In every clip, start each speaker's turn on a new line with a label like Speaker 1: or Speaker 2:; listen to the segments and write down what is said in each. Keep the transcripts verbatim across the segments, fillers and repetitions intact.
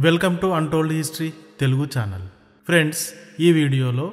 Speaker 1: Welcome to untold history Telugu channel. Friends, ఈ వీడియోలో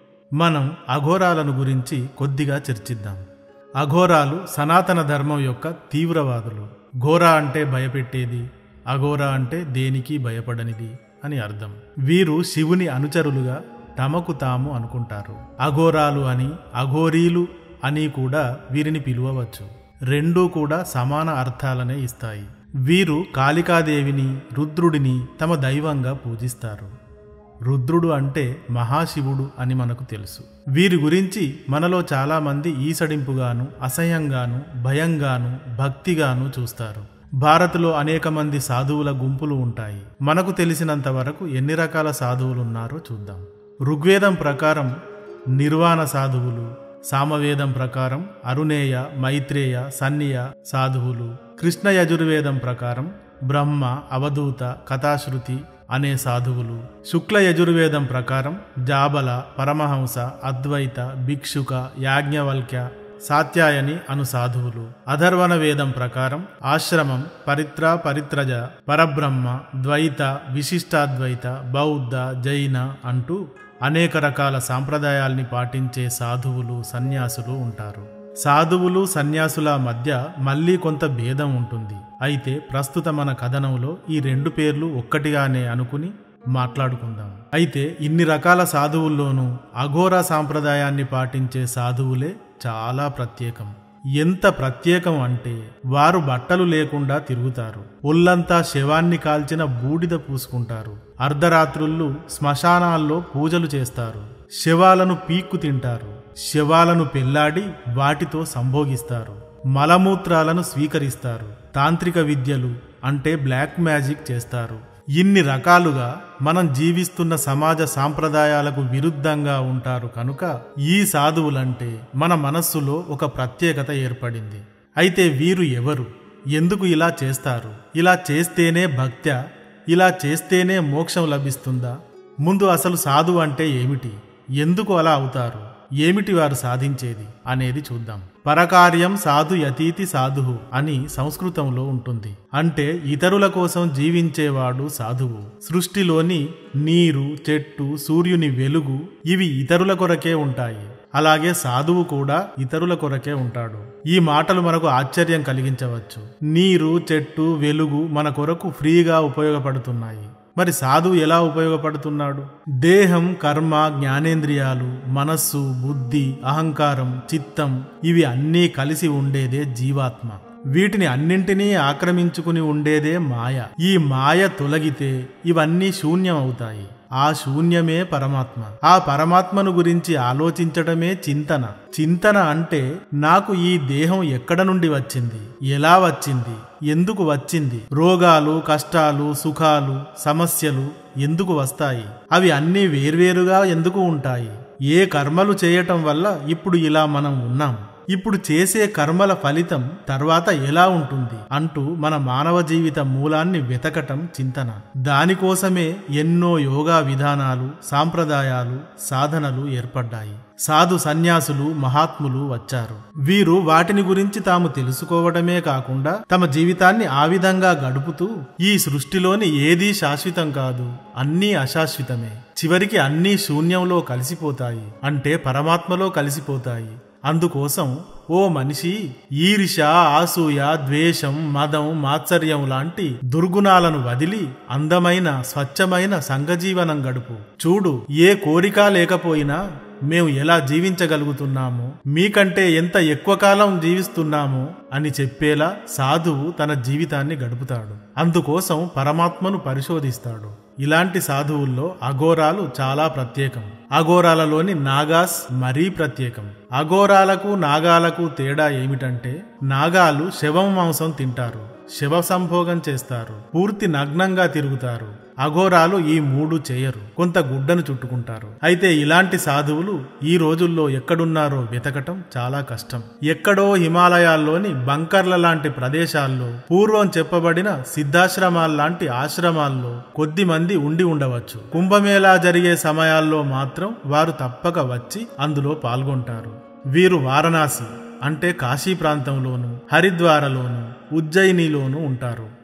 Speaker 1: మనం అఘోరాలను గురించి కొద్దిగా చర్చిద్దాం. అఘోరాలు సనాతన ధర్మం యొక్క తీవ్రవాదులు. ఘోర అంటే భయపెట్టేది, అఘోర అంటే దేనికి భయపడనిది అని అర్థం. వీరు శివుని అనుచరులుగా తమకు తాము అనుకుంటారు. అఘోరాలు అని, అఘోరీలు అని కూడా వీరిని పిలువవచ్చు. రెండూ కూడా సమాన అర్థాలనే ఇస్తాయి. వీరు కాళికాదేవిని, రుద్రుడిని తమ దైవంగా పూజిస్తారు. రుద్రుడు అంటే మహాశివుడు అని మనకు తెలుసు. వీరి గురించి మనలో చాలామంది ఈసడింపుగాను, అసహ్యంగాను, భయంగాను, భక్తిగాను చూస్తారు. భారత్లో అనేక మంది సాధువుల గుంపులు ఉంటాయి. మనకు తెలిసినంత వరకు ఎన్ని రకాల సాధువులున్నారో చూద్దాం. ఋగ్వేదం ప్రకారం నిర్వాణ సాధువులు, సామవేదం ప్రకారం అరుణేయ, మైత్రేయ, సన్నియ సాధువులు, కృష్ణ యజుర్వేదం ప్రకారం బ్రహ్మ, అవధూత, కథాశ్రుతి అనే సాధువులు, శుక్ల యజుర్వేదం ప్రకారం జాబల, పరమహంస, అద్వైత, భిక్షుక, యాజ్ఞవల్క్య, సాత్యాయని అను సాధువులు, అధర్వణ వేదం ప్రకారం ఆశ్రమం, పరిత్ర, పరిత్రజ, పరబ్రహ్మ, ద్వైత, విశిష్టాద్వైత, బౌద్ధ, జైన అంటూ అనేక రకాల సాంప్రదాయాల్ని పాటించే సాధువులు, సన్యాసులు ఉంటారు. సాధువులు, సన్యాసుల మధ్య మళ్ళీ కొంత భేదం ఉంటుంది. అయితే ప్రస్తుత మన కథనంలో ఈ రెండు పేర్లు ఒక్కటిగానే అనుకుని మాట్లాడుకుందాం. అయితే ఇన్ని రకాల సాధువుల్లోనూ అఘోర సాంప్రదాయాన్ని పాటించే సాధువులే చాలా ప్రత్యేకం. ఎంత ప్రత్యేకం అంటే వారు బట్టలు లేకుండా తిరుగుతారు. ఒళ్ళంతా శవాన్ని కాల్చిన బూడిద పూసుకుంటారు. అర్ధరాత్రుళ్ళు శ్మశానాల్లో పూజలు చేస్తారు. శవాలను పీక్కు తింటారు. శవాలను పెళ్లాడి వాటితో సంభోగిస్తారు. మలమూత్రాలను స్వీకరిస్తారు. తాంత్రిక విద్యలు అంటే బ్లాక్ మ్యాజిక్ చేస్తారు. ఇన్ని రకాలుగా మనం జీవిస్తున్న సమాజ సాంప్రదాయాలకు విరుద్ధంగా ఉంటారు. కనుక ఈ సాధువులంటే మన మనస్సులో ఒక ప్రత్యేకత ఏర్పడింది. అయితే వీరు ఎవరు? ఎందుకు ఇలా చేస్తారు? ఇలా చేస్తేనే భక్త్యా? ఇలా చేస్తేనే మోక్షం లభిస్తుందా? ముందు అసలు సాధువు అంటే ఏమిటి? ఎందుకు అలా అవుతారు? ఏమిటి వారు సాధించేది అనేది చూద్దాం. పరకార్యం సాధు యతీతి సాధువు అని సంస్కృతంలో ఉంటుంది. అంటే ఇతరుల కోసం జీవించేవాడు సాధువు. సృష్టిలోని నీరు, చెట్టు, సూర్యుని వెలుగు ఇవి ఇతరుల కొరకే ఉంటాయి. అలాగే సాధువు కూడా ఇతరుల కొరకే ఉంటాడు. ఈ మాటలు మనకు ఆశ్చర్యం కలిగించవచ్చు. నీరు, చెట్టు, వెలుగు మన కొరకు ఫ్రీగా ఉపయోగపడుతున్నాయి. మరి సాధువు ఎలా ఉపయోగపడుతున్నాడు? దేహం, కర్మ, జ్ఞానేంద్రియాలు, మనస్సు, బుద్ధి, అహంకారం, చిత్తం ఇవి అన్నీ కలిసి ఉండేదే జీవాత్మ. వీటిని అన్నింటినీ ఆక్రమించుకుని ఉండేదే మాయ. ఈ మాయ తొలగితే ఇవన్నీ శూన్యం అవుతాయి. ఆ శూన్యమే పరమాత్మ. ఆ పరమాత్మను గురించి ఆలోచించటమే చింతన. చింతన అంటే నాకు ఈ దేహం ఎక్కడ నుండి వచ్చింది, ఎలా వచ్చింది, ఎందుకు వచ్చింది, రోగాలు, కష్టాలు, సుఖాలు, సమస్యలు ఎందుకు వస్తాయి, అవి అన్నీ వేర్వేరుగా ఎందుకు ఉంటాయి, ఏ కర్మలు చేయటం వల్ల ఇప్పుడు ఇలా మనం ఉన్నాం, ఇప్పుడు చేసే కర్మల ఫలితం తర్వాత ఎలా ఉంటుంది అంటూ మన మానవ జీవిత మూలాన్ని వెతకటం చింతన. దానికోసమే ఎన్నో యోగా విధానాలు, సాంప్రదాయాలు, సాధనలు ఏర్పడ్డాయి. సాధు సన్యాసులు, మహాత్ములు వచ్చారు. వీరు వాటిని గురించి తాము తెలుసుకోవడమే కాకుండా తమ జీవితాన్ని ఆ విధంగా గడుపుతూ ఈ సృష్టిలోని ఏదీ శాశ్వతం కాదు, అన్నీ అశాశ్వతమే, చివరికి అన్నీ శూన్యంలో కలిసిపోతాయి, అంటే పరమాత్మలో కలిసిపోతాయి. అందుకోసం ఓ మనిషి ఈర్ష్య, ఆసూయ, ద్వేషం, మదం, మాత్సర్యం లాంటి దుర్గుణాలను వదిలి అందమైన, స్వచ్ఛమైన సంఘజీవనం గడుపు. చూడు, ఏ కోరిక లేకపోయినా మేము ఎలా జీవించగలుగుతున్నామో, మీకంటే ఎంత ఎక్కువ కాలం జీవిస్తున్నామో అని చెప్పేలా సాధువు తన జీవితాన్ని గడుపుతాడు. అందుకోసం పరమాత్మను పరిశోధిస్తాడు. ఇలాంటి సాధువుల్లో అఘోరాలు చాలా ప్రత్యేకం. అఘోరాలలోని నాగాస్ మరీ ప్రత్యేకం. అఘోరాలకు, నాగాలకు తేడా ఏమిటంటే నాగాలు శవం మాంసం తింటారు, శవ సంభోగం చేస్తారు, పూర్తి నగ్నంగా తిరుగుతారు. అఘోరాలు ఈ మూడు చేయరు, కొంత గుడ్డను చుట్టుకుంటారు. అయితే ఇలాంటి సాధువులు ఈ రోజుల్లో ఎక్కడున్నారో వెతకటం చాలా కష్టం. ఎక్కడో హిమాలయాల్లోని బంకర్ల లాంటి ప్రదేశాల్లో, పూర్వం చెప్పబడిన సిద్ధాశ్రమాల్లాంటి ఆశ్రమాల్లో కొద్ది మంది ఉండి ఉండవచ్చు. కుంభమేళా జరిగే సమయాల్లో మాత్రం వారు తప్పక వచ్చి అందులో పాల్గొంటారు. వీరు వారణాసి అంటే కాశీ ప్రాంతంలోను, హరిద్వారలోను, ఉజ్జయినిలోను ఉంటారు.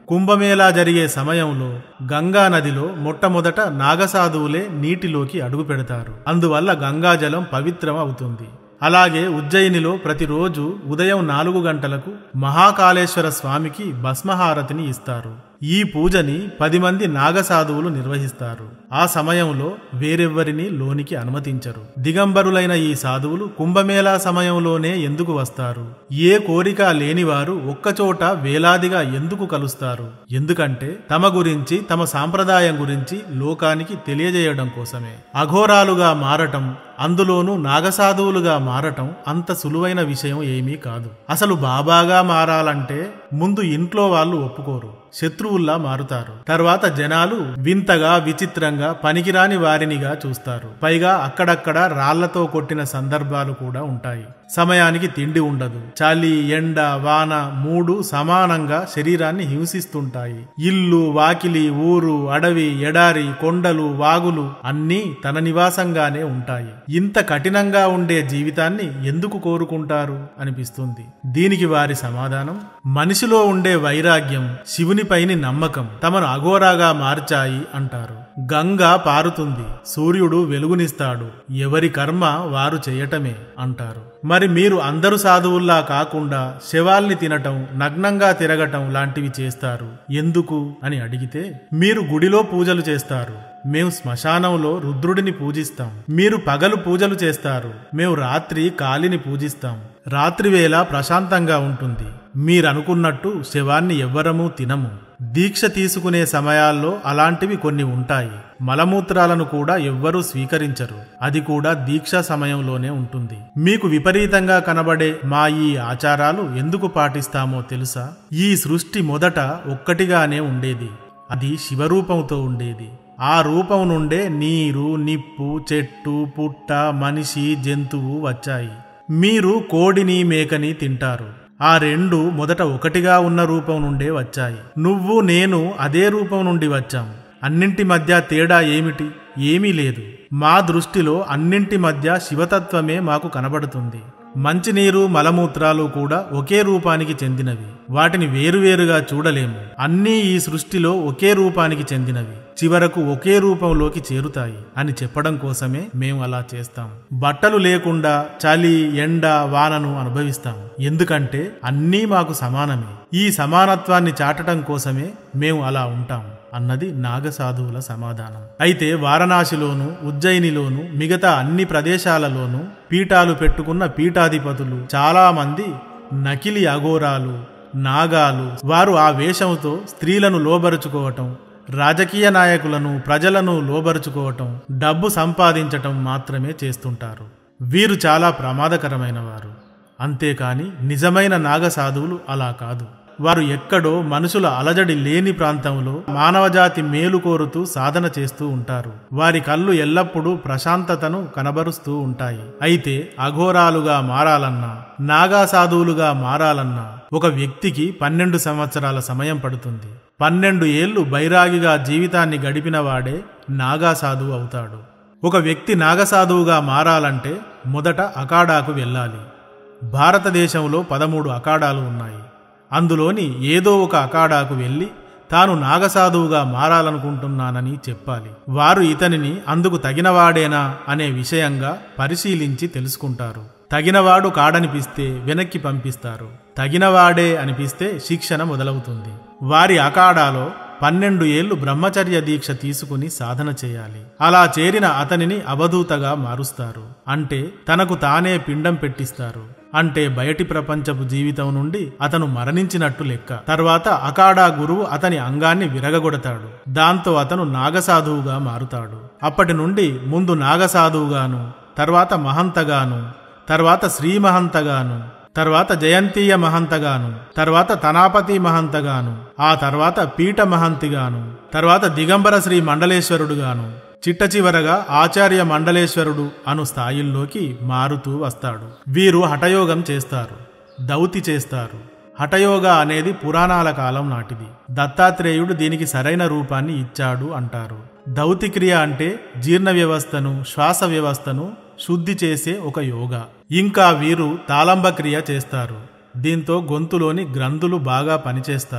Speaker 1: కుంభమేళా జరిగే సమయంలో గంగా నదిలో మొట్టమొదట నాగసాధువులే నీటిలోకి అడుగు పెడతారు. అందువల్ల గంగాజలం పవిత్రం అవుతుంది. అలాగే ఉజ్జయినిలో ప్రతిరోజు ఉదయం నాలుగు గంటలకు మహాకాళేశ్వర స్వామికి భస్మహారతిని ఇస్తారు. ఈ పూజని పది మంది నాగసాధువులు నిర్వహిస్తారు. ఆ సమయంలో వేరెవ్వరిని లోనికి అనుమతించరు. దిగంబరులైన ఈ సాధువులు కుంభమేళా సమయంలోనే ఎందుకు వస్తారు? ఏ కోరిక లేనివారు ఒక్కచోట వేలాదిగా ఎందుకు కలుస్తారు? ఎందుకంటే తమ గురించి, తమ సాంప్రదాయం గురించి లోకానికి తెలియజేయడం కోసమే. అఘోరాలుగా మారటం, అందులోనూ నాగసాధువులుగా మారటం అంత సులువైన విషయం ఏమీ కాదు. అసలు బాబాగా మారాలంటే ముందు ఇంట్లో వాళ్ళు ఒప్పుకోరు, శత్రువుల్లా మారుతారు. తర్వాత జనాలు వింతగా, విచిత్రంగా, పనికిరాని వారినిగా చూస్తారు. పైగా అక్కడక్కడ రాళ్లతో కొట్టిన సందర్భాలు కూడా ఉంటాయి. సమయానికి తిండి ఉండదు. చలి, ఎండ, వాన మూడు సమానంగా శరీరాన్ని హింసిస్తుంటాయి. ఇల్లు, వాకిలి, ఊరు, అడవి, ఎడారి, కొండలు, వాగులు అన్నీ తన నివాసంగానే ఉంటాయి. ఇంత కఠినంగా ఉండే జీవితాన్ని ఎందుకు కోరుకుంటారు అనిపిస్తుంది. దీనికి వారి సమాధానం, మనిషిలో ఉండే వైరాగ్యం, శివునిపైని నమ్మకం తమను అఘోరాగా మార్చాయి అంటారు. గంగ పారుతుంది, సూర్యుడు వెలుగునిస్తాడు, ఎవరి కర్మ వారు చేయటమే అంటారు. మరి మీరు అందరు సాధువుల్లా కాకుండా శవాల్ని తినటం, నగ్నంగా తిరగటం లాంటివి చేస్తారు ఎందుకు అని అడిగితే, మీరు గుడిలో పూజలు చేస్తారు, మేము శ్మశానంలో రుద్రుడిని పూజిస్తాం. మీరు పగలు పూజలు చేస్తారు, మేము రాత్రి కాళిని పూజిస్తాం. రాత్రివేళ ప్రశాంతంగా ఉంటుంది. మీరనుకున్నట్టు శవాన్ని ఎవ్వరమూ తినము. దీక్ష తీసుకునే సమయాల్లో అలాంటివి కొన్ని ఉంటాయి. మలమూత్రాలను కూడా ఎవ్వరూ స్వీకరించరు. అది కూడా దీక్షా సమయంలోనే ఉంటుంది. మీకు విపరీతంగా కనబడే మా ఈ ఆచారాలు ఎందుకు పాటిస్తామో తెలుసా? ఈ సృష్టి మొదట ఒక్కటిగానే ఉండేది. అది శివరూపంతో ఉండేది. ఆ రూపం నుండే నీరు, నిప్పు, చెట్టు, పుట్ట, మనిషి, జంతువు వచ్చాయి. మీరు కోడిని, మేకని తింటారు. ఆ రెండు మొదట ఒకటిగా ఉన్న రూపం నుండే వచ్చాయి. నువ్వు, నేను అదే రూపం నుండి వచ్చాం. అన్నింటి మధ్య తేడా ఏమిటి? ఏమీ లేదు. మా దృష్టిలో అన్నింటి మధ్య శివతత్వమే మాకు కనబడుతుంది. మంచినీరు, మలమూత్రాలు కూడా ఒకే రూపానికి చెందినవి. వాటిని వేరువేరుగా చూడలేము. అన్నీ ఈ సృష్టిలో ఒకే రూపానికి చెందినవి. చివరకు ఒకే రూపంలోకి చేరుతాయి అని చెప్పడం కోసమే మేము అలా చేస్తాం. బట్టలు లేకుండా చలి, ఎండ, వానను అనుభవిస్తాం. ఎందుకంటే అన్నీ మాకు సమానమే. ఈ సమానత్వాన్ని చాటడం కోసమే మేము అలా ఉంటాం అన్నది నాగసాధువుల సమాధానం. అయితే వారణాసిలోను, ఉజ్జయినిలోను, మిగతా అన్ని ప్రదేశాలలోనూ పీఠాలు పెట్టుకున్న పీఠాధిపతులు చాలా మంది నకిలీ అఘోరాలు, నాగాలు. వారు ఆ వేషంతో స్త్రీలను లోబరుచుకోవటం, రాజకీయ నాయకులను, ప్రజలను లోబరుచుకోవటం, డబ్బు సంపాదించటం మాత్రమే చేస్తుంటారు. వీరు చాలా ప్రమాదకరమైన వారు. అంతేకాని నిజమైన నాగసాధువులు అలా కాదు. వారు ఎక్కడో మనుషుల అలజడి లేని ప్రాంతంలో మానవజాతి మేలు కోరుతూ సాధన చేస్తూ ఉంటారు. వారి కళ్ళు ఎల్లప్పుడూ ప్రశాంతతను కనబరుస్తూ ఉంటాయి. అయితే అఘోరాలుగా మారాలన్నా, నాగా సాధువులుగా మారాలన్నా ఒక వ్యక్తికి పన్నెండు సంవత్సరాల సమయం పడుతుంది. పన్నెండు ఏళ్లు బైరాగిగా జీవితాన్ని గడిపిన వాడే నాగా సాధువు అవుతాడు. ఒక వ్యక్తి నాగసాధువుగా మారాలంటే మొదట అఖాడాకు వెళ్ళాలి. భారతదేశంలో పదమూడు అఖాడాలు ఉన్నాయి. అందులోని ఏదో ఒక అఖాడాకు వెళ్ళి తాను నాగసాధువుగా మారాలనుకుంటున్నానని చెప్పాలి. వారు ఇతనిని అందుకు తగినవాడేనా అనే విషయంగా పరిశీలించి తెలుసుకుంటారు. తగినవాడు కాడనిపిస్తే వెనక్కి పంపిస్తారు. తగినవాడే అనిపిస్తే శిక్షణ మొదలవుతుంది. వారి అఖాడాలో పన్నెండు ఏళ్లు బ్రహ్మచర్య దీక్ష తీసుకుని సాధన చేయాలి. అలా చేరిన అతనిని అవధూతగా మారుస్తారు. అంటే తనకు తానే పిండం పెట్టిస్తారు. అంటే బయటి ప్రపంచపు జీవితం నుండి అతను మరణించినట్టు లెక్క. తర్వాత అఖాడా గురువు అతని అంగాన్ని విరగగొడతాడు. దాంతో అతను నాగసాధువుగా మారుతాడు. అప్పటి నుండి ముందు నాగసాధువుగాను, తర్వాత మహంతగాను, తర్వాత శ్రీ మహంతగాను, తర్వాత జయంతీయ మహంతగాను, తర్వాత తనాపతి మహంతగాను, ఆ తర్వాత పీఠ మహంతిగాను, తర్వాత దిగంబర శ్రీ మండలేశ్వరుడుగాను, చిట్ట చివరగా ఆచార్య మండలేశ్వరుడు అను స్థాయిల్లోకి మారుతూ వస్తాడు. వీరు హఠయోగం చేస్తారు, దౌతి చేస్తారు. హఠయోగా అనేది పురాణాల కాలం నాటిది. దత్తాత్రేయుడు దీనికి సరైన రూపాన్ని ఇచ్చాడు అంటారు. దౌతిక్రియ అంటే జీర్ణ వ్యవస్థను, శ్వాస వ్యవస్థను శుద్ధి చేసే ఒక యోగా. ఇంకా వీరు తాళంబ క్రియ చేస్తారు. దీంతో గొంతులోని గ్రంథులు బాగా పనిచేస్తాయి.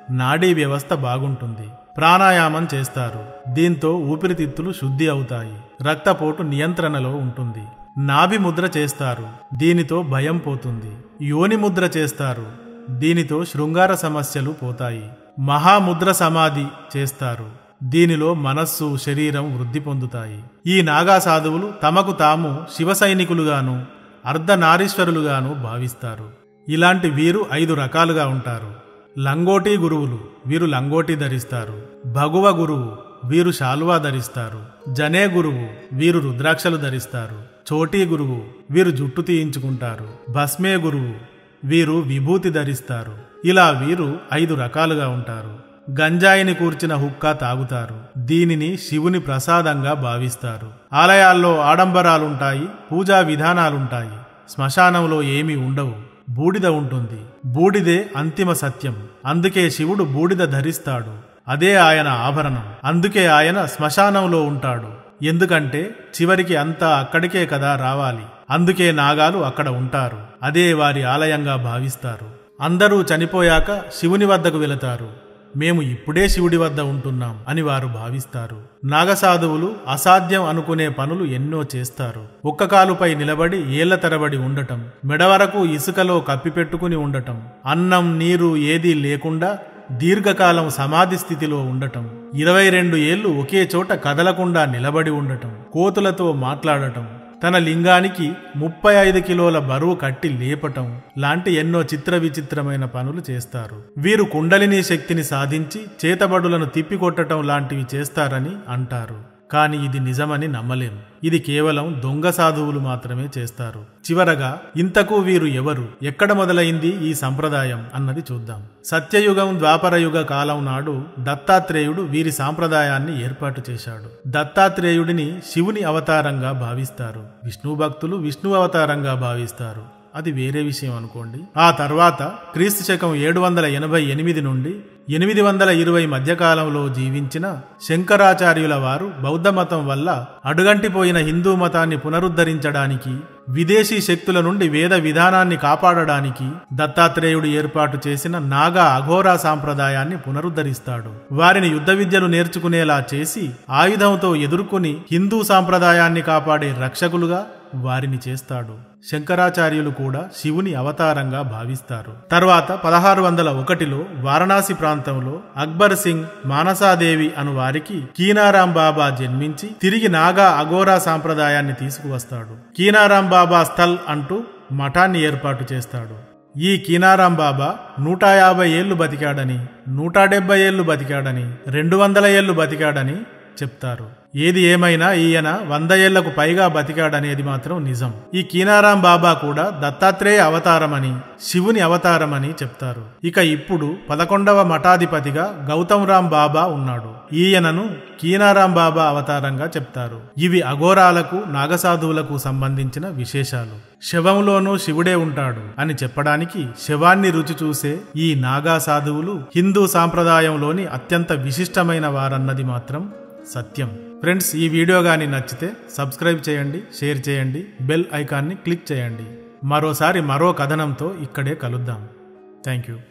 Speaker 1: నాడీ వ్యవస్థ బాగుంటుంది. ప్రాణాయామం చేస్తారు. దీంతో ఊపిరితిత్తులు శుద్ధి అవుతాయి. రక్తపోటు నియంత్రణలో ఉంటుంది. నాభి ముద్ర చేస్తారు. దీనితో భయం పోతుంది. యోని ముద్ర చేస్తారు. దీనితో శృంగార సమస్యలు పోతాయి. మహాముద్ర సమాధి చేస్తారు. దీనిలో మనస్సు, శరీరం వృద్ధి పొందుతాయి. ఈ నాగా సాధువులు తమకు తాము శివ సైనికులుగాను అర్ధనారీశ్వరులుగాను భావిస్తారు. ఇలాంటి వీరు ఐదు రకాలుగా ఉంటారు. లంగోటి గురువులు, వీరు లంగోటి ధరిస్తారు. భగువ గురువు, వీరు శాలువా ధరిస్తారు. జనే గురువు, వీరు రుద్రాక్షలు ధరిస్తారు. చోటీ గురువు, వీరు జుట్టు తీయించుకుంటారు. భస్మే గురువు, వీరు విభూతి ధరిస్తారు. ఇలా వీరు ఐదు రకాలుగా ఉంటారు. గంజాయిని కూర్చిన హుక్కా తాగుతారు. దీనిని శివుని ప్రసాదంగా భావిస్తారు. ఆలయాల్లో ఆడంబరాలుంటాయి, పూజా విధానాలుంటాయి. శ్మశానంలో ఏమీ ఉండవు, బూడిద ఉంటుంది. బూడిదే అంతిమ సత్యం. అందుకే శివుడు బూడిద ధరిస్తాడు. అదే ఆయన ఆభరణం. అందుకే ఆయన శ్మశానంలో ఉంటాడు. ఎందుకంటే చివరికి అంతా అక్కడికే కదా రావాలి. అందుకే నాగాలు అక్కడ ఉంటారు. అదే వారి ఆలయంగా భావిస్తారు. అందరూ చనిపోయాక శివుని వద్దకు వెళతారు. మేము ఇప్పుడే శివుడి వద్ద ఉంటున్నాం అని వారు భావిస్తారు. నాగసాధువులు అసాధ్యం అనుకునే పనులు ఎన్నో చేస్తారు. ఒక్క కాలుపై నిలబడి ఏళ్ల తరబడి ఉండటం, మెడ వరకు ఇసుకలో కప్పిపెట్టుకుని ఉండటం, అన్నం నీరు ఏదీ లేకుండా దీర్ఘకాలం సమాధి స్థితిలో ఉండటం, ఇరవై రెండు ఏళ్లు ఒకే చోట కదలకుండా నిలబడి ఉండటం, కోతులతో మాట్లాడటం, తన లింగానికి ముప్పై ఐదు కిలోల బరువు కట్టి లేపటం లాంటి ఎన్నో చిత్ర విచిత్రమైన పనులు చేస్తారు. వీరు కుండలిని శక్తిని సాధించి చేతబడులను తిప్పికొట్టడం లాంటివి చేస్తారని అంటారు. కాని ఇది నిజమని నమ్మలేం. ఇది కేవలం దొంగ సాధువులు మాత్రమే చేస్తారు. చివరగా ఇంతకు వీరు ఎవరు, ఎక్కడ మొదలైంది ఈ సంప్రదాయం అన్నది చూద్దాం. సత్యయుగం ద్వాపరయుగ కాలం నాడు దత్తాత్రేయుడు వీరి సాంప్రదాయాన్ని ఏర్పాటు చేశాడు. దత్తాత్రేయుడిని శివుని అవతారంగా భావిస్తారు. విష్ణు భక్తులు విష్ణు అవతారంగా భావిస్తారు. అది వేరే విషయం అనుకోండి. ఆ తర్వాత క్రీస్తు శకం ఏడు వందల ఎనభై ఎనిమిది నుండి ఎనిమిది వందల ఇరవై మధ్యకాలంలో జీవించిన శంకరాచార్యుల వారు బౌద్ధ మతం వల్ల అడుగంటిపోయిన హిందూ మతాన్ని పునరుద్ధరించడానికి, విదేశీ శక్తుల నుండి వేద విధానాన్ని కాపాడడానికి దత్తాత్రేయుడు ఏర్పాటు చేసిన నాగా అఘోరా సాంప్రదాయాన్ని పునరుద్ధరిస్తాడు. వారిని యుద్ధ విద్యలు నేర్చుకునేలా చేసి ఆయుధంతో ఎదుర్కొని హిందూ సాంప్రదాయాన్ని కాపాడే రక్షకులుగా వారిని చేస్తాడు. శంకరాచార్యులు కూడా శివుని అవతారంగా భావిస్తారు. తర్వాత పదహారు వందల ఒకటిలో వారణాసి ప్రాంతంలో అక్బర్ సింగ్ మానసాదేవి అను వారికి కీనారాం బాబా జన్మించి తిరిగి నాగా అఘోరా సాంప్రదాయాన్ని తీసుకువస్తాడు. కీనారాం బాబా స్థల్ అంటూ మఠాన్ని ఏర్పాటు చేస్తాడు. ఈ కీనారాం బాబా నూట యాభై ఏళ్లు బతికాడని, నూట డెబ్బై ఏళ్లు బతికాడని, రెండు వందల ఏళ్లు బతికాడని చెప్తారు. ఏది ఏమైనా ఈయన వంద ఏళ్లకు పైగా బతికాడనేది మాత్రం నిజం. ఈ కీనారాం బాబా కూడా దత్తాత్రేయ అవతారమని, శివుని అవతారమని చెప్తారు. ఇక ఇప్పుడు పదకొండవ మఠాధిపతిగా గౌతమ్ రామ్ బాబా ఉన్నాడు. ఈయనను కీనారాం బాబా అవతారంగా చెప్తారు. ఇవి అఘోరాలకు, నాగసాధువులకు సంబంధించిన విశేషాలు. శవంలోనూ శివుడే ఉంటాడు అని చెప్పడానికి శవాన్ని రుచి చూసే ఈ నాగా సాధువులు హిందూ సాంప్రదాయంలోని అత్యంత విశిష్టమైన వారన్నది మాత్రం సత్యం. ఫ్రెండ్స్, ఈ వీడియో గాని నచ్చితే సబ్స్క్రైబ్ చేయండి, షేర్ చేయండి, బెల్ ఐకాన్ని క్లిక్ చేయండి. మరోసారి మరో కథనంతో ఇక్కడే కలుద్దాం. Thank you.